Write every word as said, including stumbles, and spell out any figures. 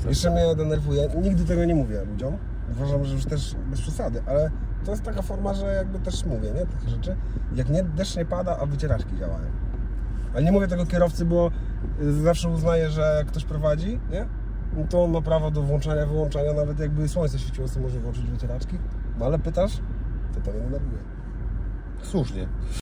Jeszcze mnie denerwuje, nigdy tego nie mówię ludziom. Uważam, że już też bez przesady, ale to jest taka forma, że jakby też mówię, nie? Takie rzeczy. Jak nie, deszcz nie pada, a wycieraczki działają. Ale nie mówię tego kierowcy, bo zawsze uznaję, że jak ktoś prowadzi, nie? No to on ma prawo do włączania, wyłączania, nawet jakby słońce świeciło, to może włączyć wycieraczki. No ale pytasz, to to mnie denerwuje. Słusznie.